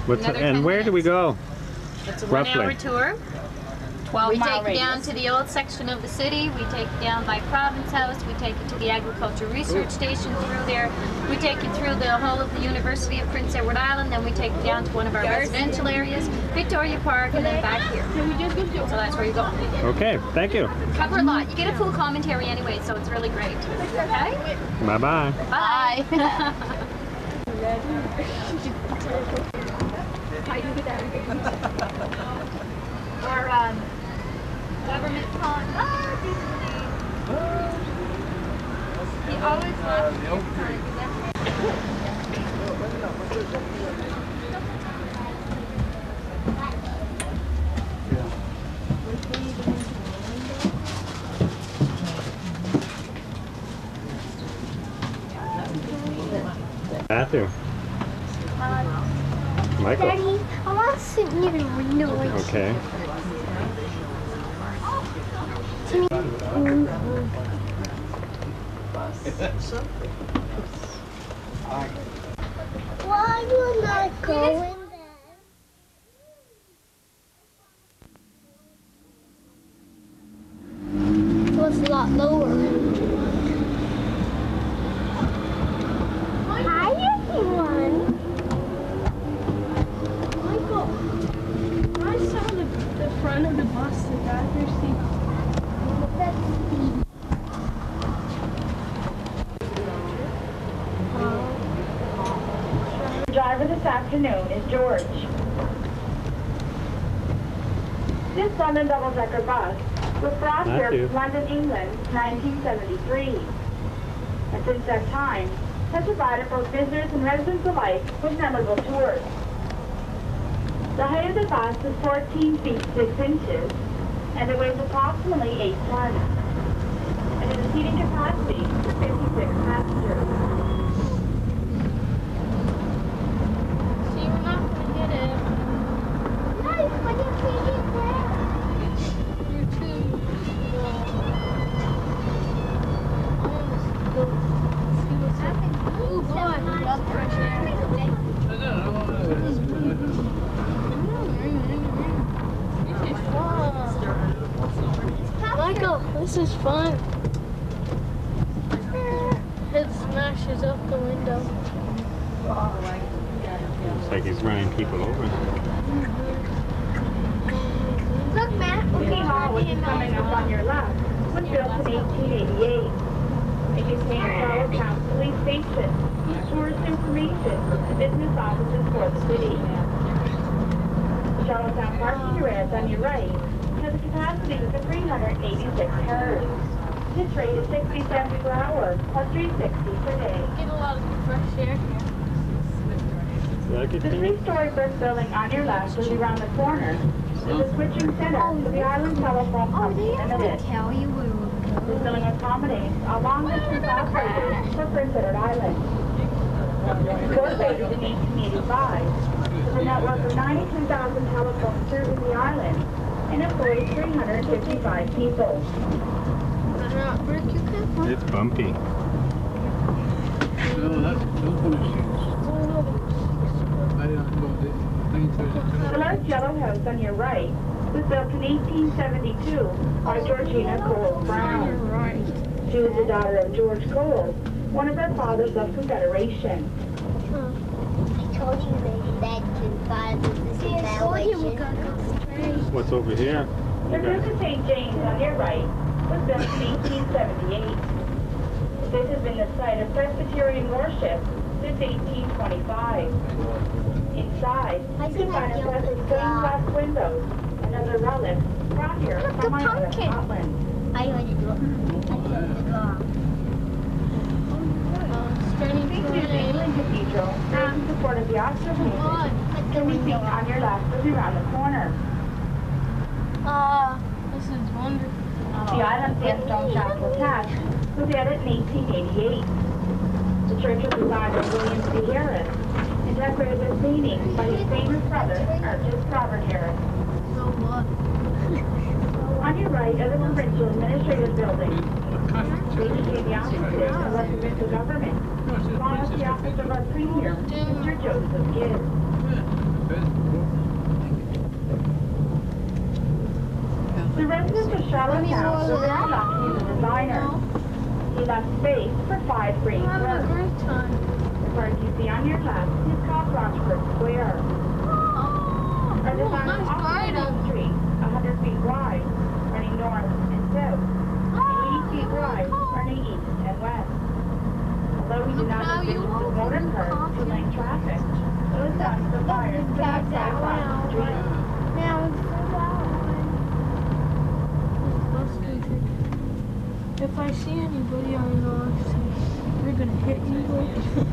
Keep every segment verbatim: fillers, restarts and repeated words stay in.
What's Another and ten where do we minutes. go? It's a Roughly. one-hour tour. twelve We mile take you radius. down to the old section of the city. We take you down by Province House. We take you to the Agriculture Research Station through there. We take you through the whole of the University of Prince Edward Island. Then we take you down to one of our residential areas, Victoria Park, and then back here. So that's where you go. Okay, thank you. Cover a lot. You get a full commentary anyway, so it's really great. Okay? Bye-bye. Bye. Or um, government pond. Ah, Disney. He always wants his time. Matthew. Michael. Daddy, I want to sit near the window. Okay. Why will not go in there? It was a lot lower. Hi, everyone. Michael, I saw the, the front of the bus, the driver's seat. The driver this afternoon is George. This London double-decker bus was brought here Matthew. from London, England, nineteen seventy-three. And since that time, has provided both visitors and residents alike with memorable tours. The height of the bus is fourteen feet six inches, and it weighs approximately eight tons. And it has a seating capacity for fifty-six passengers. See, we're not going to get it. Nice, but you can't get there. You're too see what's happening. Oh boy, we got fresh air. Michael, this is fun. It smashes up the window. Looks like he's running people over. Look, Matt. City Hall, which is coming up on your left, was built in eighteen eighty-eight. It contains Charlottetown Police Station, tourist information, and business offices for the city. The Charlottetown parking garage on your right has a capacity of three hundred eighty-six cars. This rate is sixty cents per hour, plus three sixty per day. Get a lot of fresh air here. Like it, The Timmy? three-story brick building on your left is around the corner. Is a switching center for the Island Telephone Oh, they Company have Limited. to tell you where we're This going. building accommodates a long-distance operation for Prince Edward Island. Incorporated in eighteen eighty-five, with a network of ninety-two thousand telephones serving the island and employs three hundred fifty-five people. Better not break your camera. It's bumpy. The large yellow house on your right was built in eighteen seventy-two by Georgina Cole Brown. She was the daughter of George Cole, one of our fathers of Confederation. I told you that that can find this evaluation. What's over here? The Duke of Saint James on your right was built in eighteen seventy-eight. This has been the site of Presbyterian worship since eighteen twenty-five. Inside, you can find impressive stained glass windows and other relics brought here Look, from the Ireland, pumpkin. Scotland. I heard it go. I heard it go. Saint Jude's England Cathedral, built in support of the Oxford movement, can be seen on your left as you round the corner. Ah, this is wonderful. The island sandstone chapel attached was added in eighteen eighty-eight. The church was designed by William C. Harris and decorated with paintings by his famous brother, Artist Robert Harris. So what? On your right are the provincial administrative buildings. They became the offices of our provincial government, along with the office of our premier, Mister Joseph Gibbs. The residents of Charlottetown were very lucky in the designer. He left space for five great I'm having a works. great time. The park you see on your left is called Rochford Square. Oh, Our design nice off garden. Main Street, one hundred feet wide, running north and south, and eighty feet wide, running east and west. Although we did not Now you envision the open motor the cars to coffee. lane traffic, it was done to the buyers to Tap have that one across the out. street. Now it's for that one. Let's go take it. If I see anybody on the other side, they're gonna hit you with.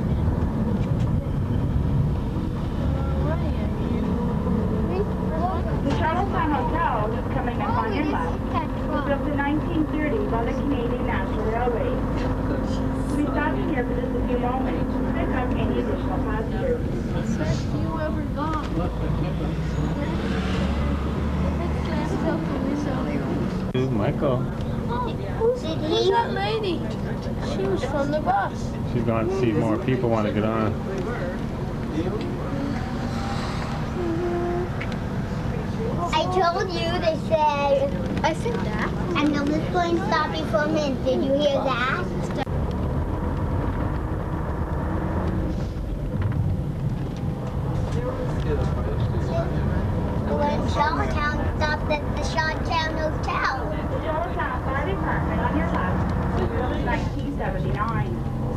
The Charlottetown Hotel, just coming up on your left, was built in nineteen thirty by the Canadian National Railway. We stopped in here for just a few moments to pick up any additional passengers. Best you ever got. Who's Michael? Who's that lady? She was from the bus. She's going to see if more people want to get on. I told you they said, I said that. and the lift going to stop you for a minute. Did you hear that? When Charlottetown stopped at the Charlottetown Hotel. The Charlottetown Fire Department on your left was built in nineteen seventy-nine.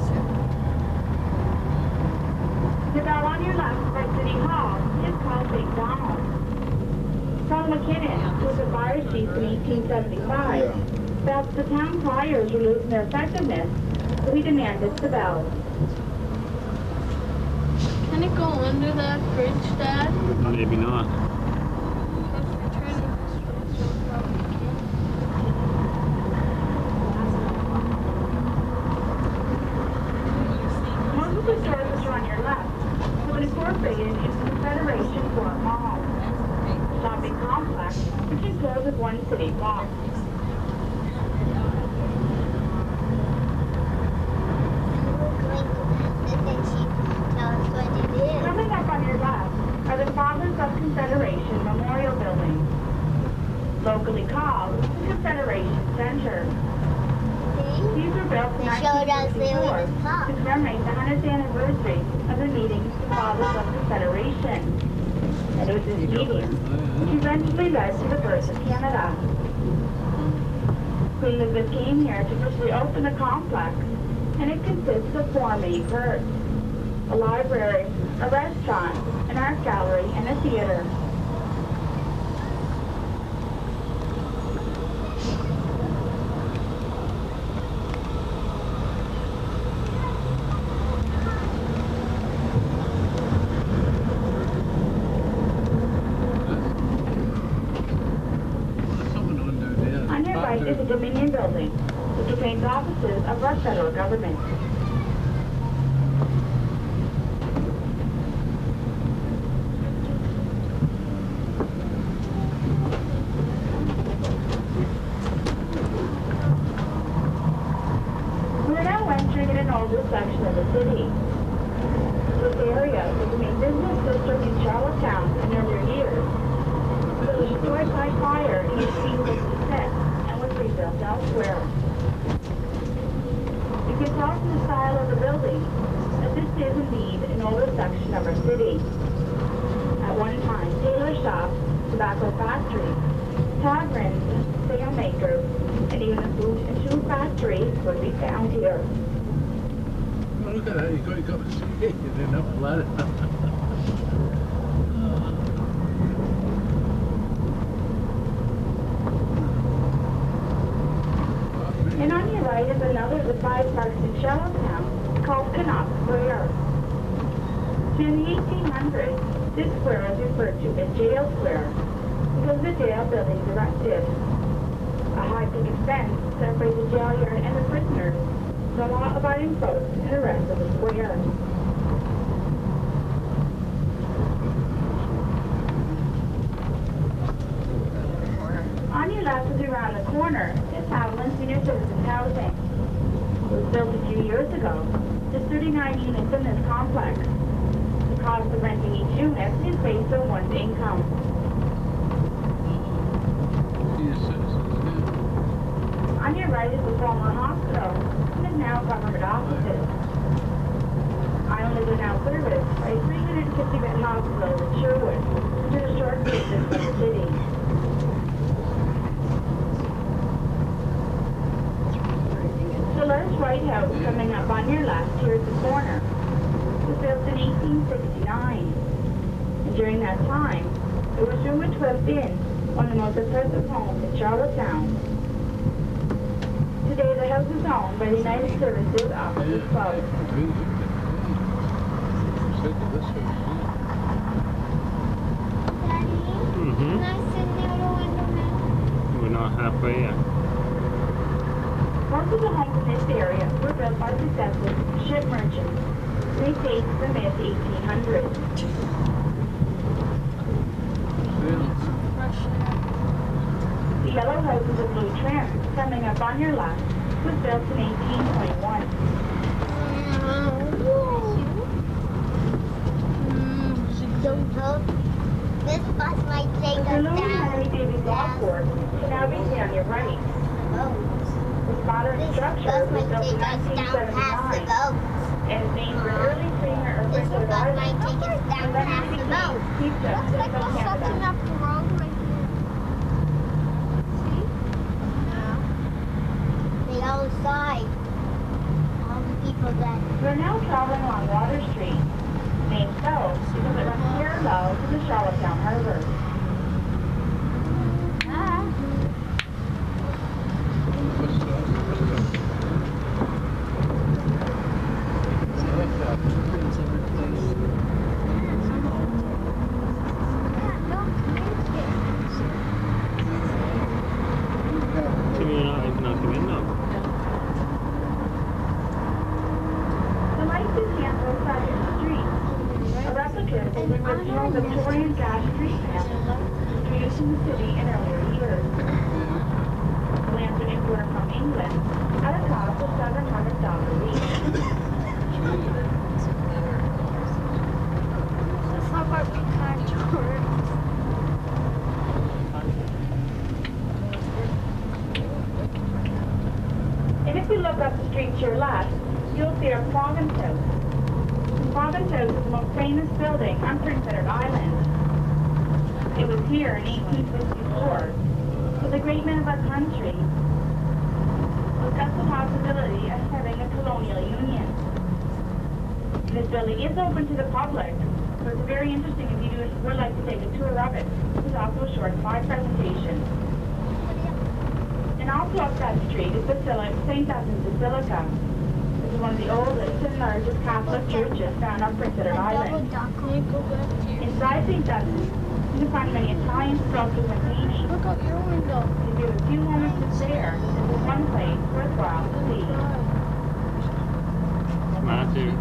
The bell on your left by City Hall is called Big Donald. Tom McKinnon, who was a fire chief in eighteen seventy-five, felt the town fires were losing their effectiveness, so he demanded the bell. Can it go under that bridge, Dad? Maybe not. Most of the stores which are on your left have been incorporated into the Federation Court Mall, a shopping complex which encloses with one city block. Coming up on your left are the Fathers of Confederation Memorial Building, locally called the Confederation Center. These were built in They showed us nineteen they were fifty-four the top. to commemorate the hundredth anniversary of the meeting of the Fathers of Confederation. And it was this meeting which eventually led to the birth of Canada. Queen Elizabeth came here to officially open the complex, and it consists of four main parts: a library, a restaurant, an art gallery, and a theater. On your right is the Dominion Building, which contains offices of our federal government. We're now entering in an older section of the city. This area was the main business district in Charlottetown in earlier years. It was destroyed by fire in eighteen sixty-six and was rebuilt elsewhere. You can tell from the style of the building that this is indeed an older section of our city. At one time, tailor shops, tobacco factories, taverns, sail makers, and even a boot and shoe factory would be found here. Oh, look at that, you got, you got to see it, you didn't have a ladder. And on your right is another of the five parks in Charlottetown called Connaught Square. During the eighteen hundreds, this square was referred to as Jail Square because the jail buildings erected. A high picket fence separates the jail yard and the prisoners, the law-abiding folks and the rest of the square. On your left as you round the corner is Haviland Senior Citizens Housing. It was built a few years ago. There's thirty-nine units in this complex. The cost of renting each unit is based on one's income. On your right is the former hospital, and is now government offices. Island is now serviced by a three hundred fifty bed hospital in Sherwood, which is a short distance from the city. The large White House coming up on your left here at the corner was built in eighteen sixty-nine. And during that time, it was rumored to have been one of the most impressive homes in Charlottetown. Today, the house is owned by the United Services Officers Club. Mm-hmm. We're not halfway yet. Most of the homes in this area were built by successive ship merchants. They date to the mid eighteen hundreds. The yellow house with the blue trim, coming up on your left, was built in eighteen twenty-one. Don't hope this bus might take The us Louis Henry down. Davies Law Court can now be seen on your right. Oh, This modern this structure bus was might built in take us nineteen down past the seventy-nine boat. and is named for early premier of This Prince bus Edward might Island. take us down And then past he the became boat. Chief Looks Justice like of we're sucking Canada. up the road right here. See? They all sigh. All the people that We're now traveling along Water Street, named so because it runs parallel to the Charlottetown Harbor. Ah. Timmy, you're not looking out the window. The lights in camp both sides of the street. A replica of the original Victorian gas street lamp introduced in the city in earlier years. The lamp was imported from England at a cost of seven hundred dollars each. That's not what we kind of And if we look up the street to your left, you'll see our Province House. Province House is the most famous building on Prince Edward Island. It was here in eighteen fifty-four, so the great men of our country discussed the possibility of having a colonial union. This building is open to the public, so it's very interesting if you do, would like to take a tour of it. There's also a short slide presentation. And also up that street is Basilica, Saint Dunstan's Basilica. This is one of the oldest and largest Catholic churches found on Prince Edward Island. Inside Saint Dunstan's, you can find many Italian sculptures and paintings. Look out your window. If you have a few moments to spare, this is one place worthwhile to see. Matthew.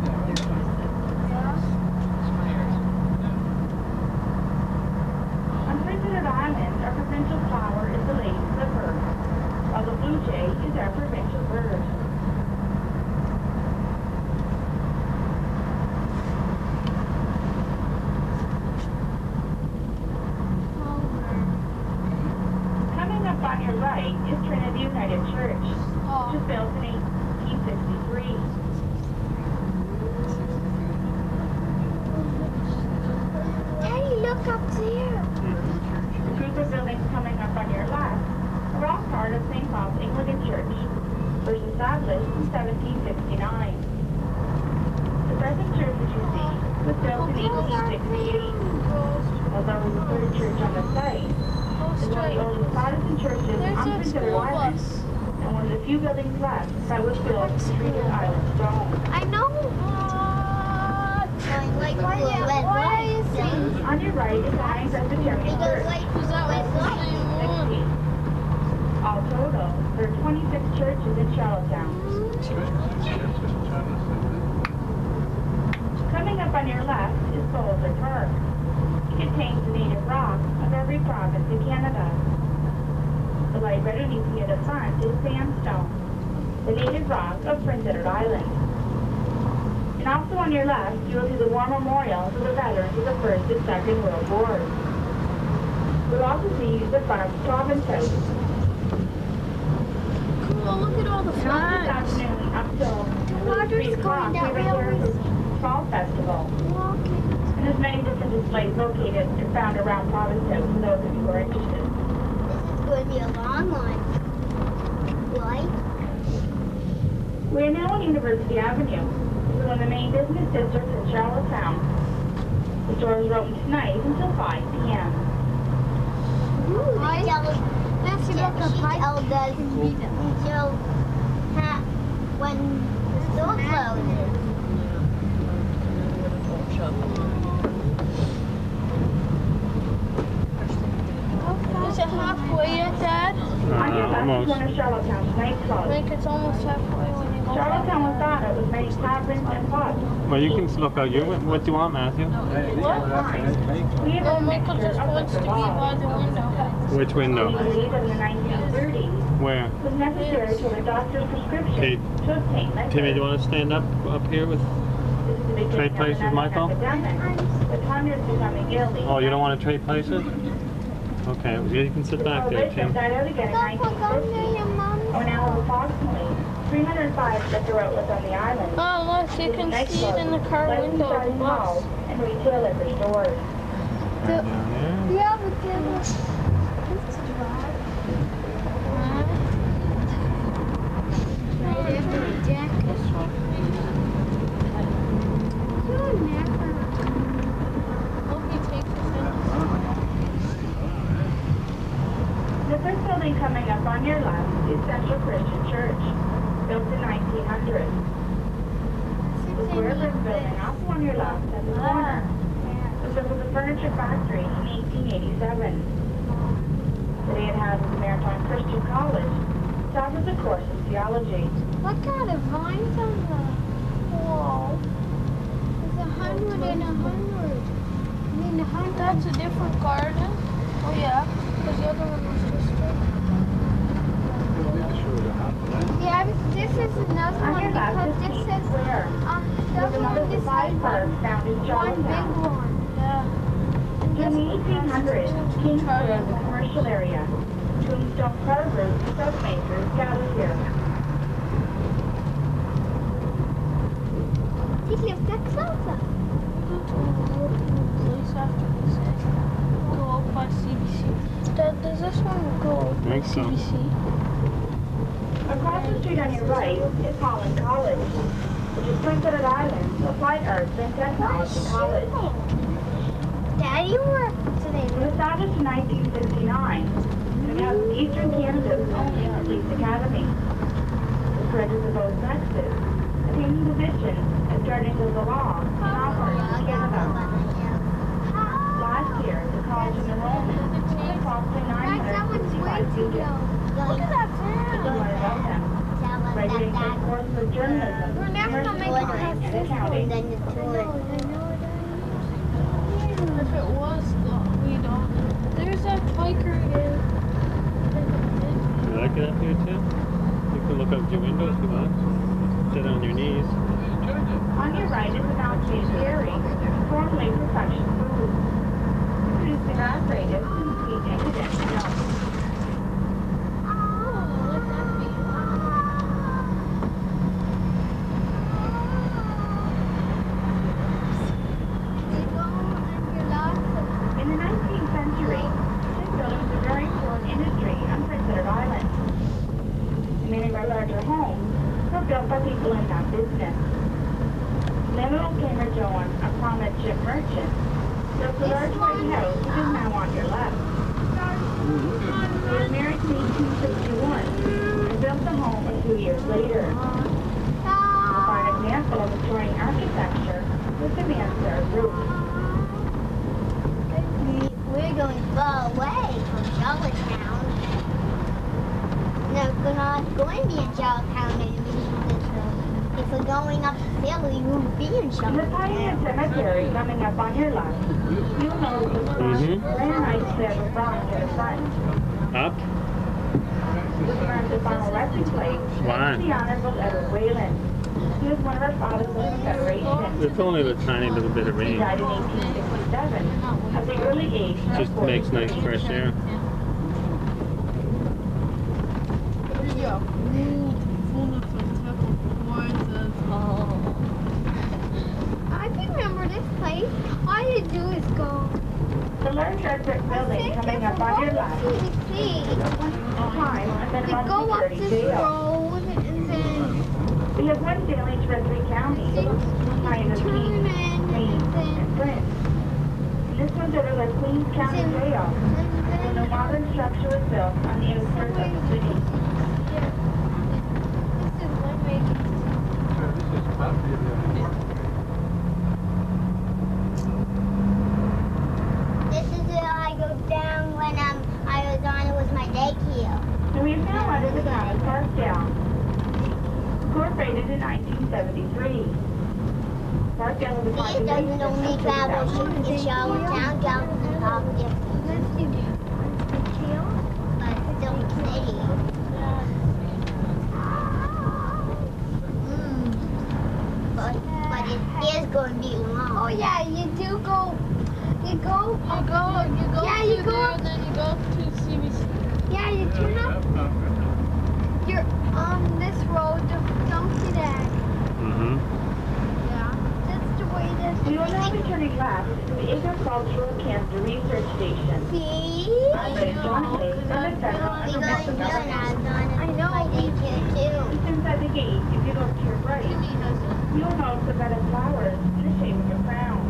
On Prince Edward Island, our provincial flower is the lady slipper, while the blue jay is our provincial bird. Coming up on your right is Trinity United Church, which was built in eighteen sixty-three. Daddy, look up there. The group of buildings coming up on your left are all part of Saint Paul's Anglican Church, first established in seventeen sixty-nine. The present church that you see was built in eighteen sixty-eight. Although it was the third church on the site, it's one of the oldest Protestant churches There's on a Prince Edward school Island, bus. and one of the few buildings left that was built with treated island stone. I know. Going like Why, blue, red, why white. is he? On your right is Zion Presbyterian It goes Church. like Is that red, what white. the same one? All total, there are twenty-six churches in Charlottetown. Coming up on your left is Boulder Park. It contains the native rock of every province in Canada. The light red underneath near the front is sandstone, the native rock of Prince Edward Island. And And also on your left, you will see the war memorial to the veterans of the First and Second World Wars. You'll also see the front of the Province House. Cool, look at all the And on this flags. afternoon, up till water's three o'clock, going that we way reserve always. the Fall Festival. Walking. And there's many different displays located and found around Province House for those of you who are interested. This is going to be a long one. Right? We are now on University Avenue, one of the main business districts in Charlottetown. The stores are open tonight until five p m Ooh, I That's your L does show ha- when the store closes. Is it halfway yet, Dad? Uh, On your left is almost. one of Charlottetown's nightclubs. Like it's almost halfway when you go Charlottetown was dotted with many taverns and pubs. Well, you can look out your win- What do you want, Matthew? We have Oh, a Michael mixture just of wants to be liquor by the window. Which We window? believe that in the nineteen thirties Where? it was necessary for the doctor's prescription Hey, to obtain liquor. Timmy, do you want to stand up up here with? This is the beginning Trade of places, an Michael? epidemic, with hundreds becoming ill each Oh, you don't night. want to trade places? Okay, well, you can sit back there, Prohibition Tim. died out again in Don't nineteen forget fifty. to your mom's. And we now have approximately three hundred five liquor outlets on the island. Oh, look, you can see it in the car window of the bus. And retail liquor stores. Down there. Yeah, but there was. This is dry. Jack. You're never. Hope he takes us in. The first building coming up on your left is Central Christian Church, built in nineteen hundred. The square brick building also on your left at the corner was built as a furniture factory in eighteen eighty-seven. Today it houses the Maritime Christian College. It offers a course in theology. What kind of vines on the wall? There's a hundred and a hundred. I mean, a hundred. That's a different garden. Oh, yeah. Because the other one was just straight. Yeah, this is another On one your left because is this East is Square. um There's the another one this five is park found in one big Charlottetown. one. Yeah. During the eighteen hundreds, King Square was a commercial area. Tombstone carvers and soapmakers gathered here. Did you get closer? Place after this is go up by C B C. Dad, does this one go up by I think so. C B C? Across the street on your right is Holland College, which is Prince Edward Island's Applied Arts and Technology College. Daddy worked today. It was established in nineteen sixty-nine, and it has Eastern Canada's only police academy. The graduates of both sexes, attaining positions and starting to the law and operating in Canada. Last year, the college enrollment was approximately nine Guys, that hundred one's way sixty-five too students. low. Look at that What do you fan. want to know them? Graduating from courses of journalism, We're never gonna make commercial it science, past and this one. accounting. Then the tour. If it was, though, we don't. There's that biker again. You like it up here, Tim? You can look out your window if you want. Sit on your knees. On your right is an outdated dairy, formerly Perfection Foods. It produced evaporated and sweet and condensed milk. In the nineteenth century, shipbuilding was a very important industry on Prince Edward Island. And many of our larger homes were built by people in that business. Lemuel Cameron Jones, a prominent ship merchant, built a large white house which is now on your left. He was married in eighteen sixty-one and built the home a few years later. A fine example of Victorian architecture was the mansard roof. We're going far away from Charlottetown. No, we're not going to be in Charlottetown maybe this road. If we're going up the hill, we won't be in In the Charlottetown. Pioneer Cemetery coming up on your left, you'll notice the Mhm. granite slab of bronze to the front. Up? This marks the final resting place Why? of the Honorable Edward Whalen. He was one of our fathers of the Federation. It's only a tiny little bit of He rain. died in eighteen sixty-seven at the early age of Just makes nice fresh air. Ja, I remember this place. All you do is go. The large red brick building coming up on your left. To the sea. Time, and then We about go up security this jail. road and then We have one village for three counties. Kind of turn Queens, and Queens, then and Prince. This one's over the Queens County Jail. And the modern structure was built on the outskirts of the city. this is one way. This is property of the This is where I go down when um, I was on it was my daycare. And we have now entered the town of Parkdale. Incorporated in nineteen seventy-three. Parkdale is a See, it doesn't only travel to Charlottetown, down to the top of the but still city. Mm. But, but it is going to be long. Oh yeah, you do go. You go. You go, you go Yeah, you through go there, up- and then you go to C B C. Yeah, you turn up. You're on this road to Dunkin' Mm-hmm. Yeah, that's the way We will now be this. turning left to the Agricultural Cancer Research Station. See? Operated jointly under federal We and go in provincial here and I government. was on it I with know. my daycare too. Just inside the gate, if you look to your right, you'll notice a bed of flowers in the shape of a crown.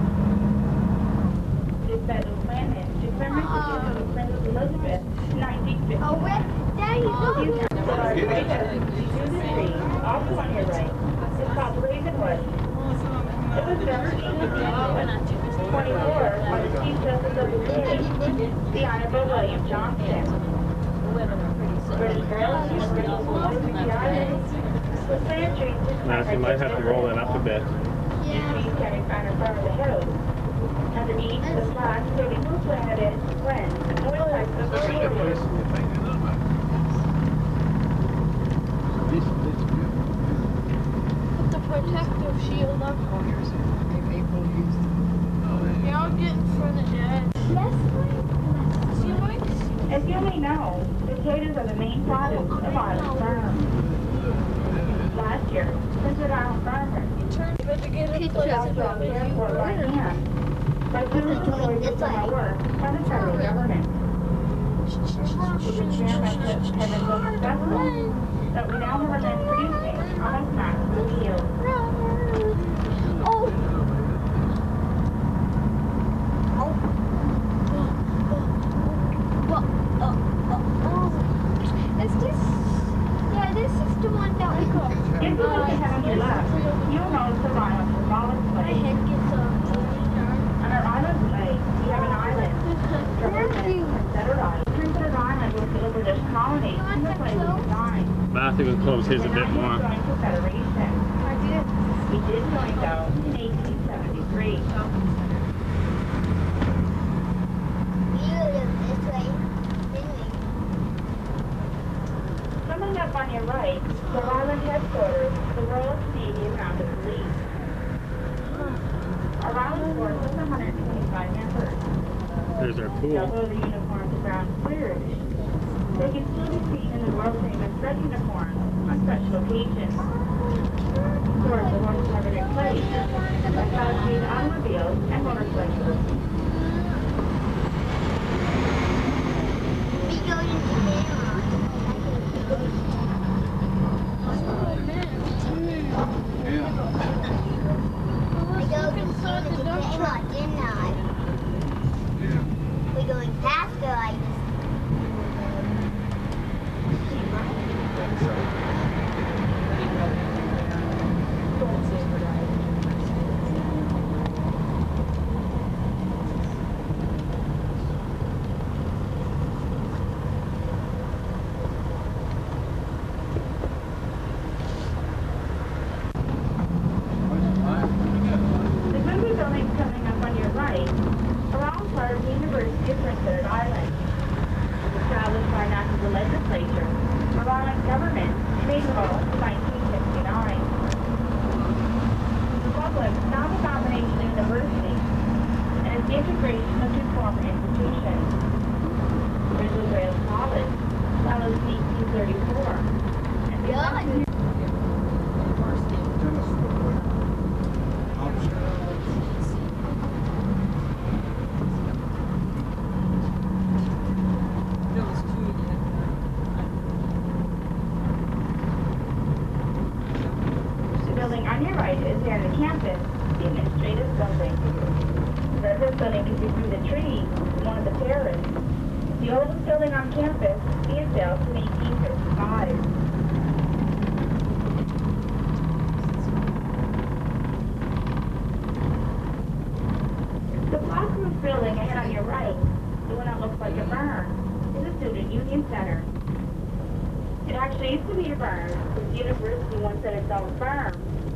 This bed was planted to commemorate the death of Princess Elizabeth in nineteen fifty. Oh, where? There you go. You can see the large white house through the tree, also on your right. It's called Ravenwood. It was built in eighteen twenty-four by the Chief Justice of the State, the Honorable William Johnson. British Girls used British schools to the islands. The sand trees just Now, you might have to roll that up a bit. These trees can be found in front of the house. Underneath the plaque stating who planted it, when, and what types of That's the place trees. you think it is, man. This, this beautiful. Put the protective shield up. Yeah, I'll get in front of Dad. See, Mike? As you may know, potatoes are the main product of Island Farm. Last year, Visit Island Farmers Turn, you better get a was place also about it. cared for by hand by students employed to summer work by the federal government. The experiment has been so successful that we now have been producing almost maximum yield. Oh. Well, oh, oh, oh. Is this? Yeah, this is the one that we got. If you look ahead on your left, you'll notice the line of Wallace My Lake. head gets up. On our island lake, we have an island. Matthew. Considered Island. Prince Edward Island was the British colony in the place of design. Matthew will close his a The bit more. Joint Confederation. I did. We did join though in eighteen seventy-three. We live this way, didn't we? Coming up on your right, the island headquarters, the Royal Canadian Mounted Police. Our island force is one hundred twenty-five members. There's our pool. Although the uniforms are brown cleared, they can still be seen in the world famous red uniforms on special occasions. Stores are once covered in place by fabricated automobiles and motorcycles. We go to the Cameron. We go to the Cameron, didn't I? We're going past the lights. campus, the administrative building. The residence building can be through the trees, one of the terrace. The oldest building on campus being built in eighteen fifty-five. The Block Roof building ahead on your right, the one that looks like a barn, is a student union center. It actually used to be a barn, because the university once had its own farm,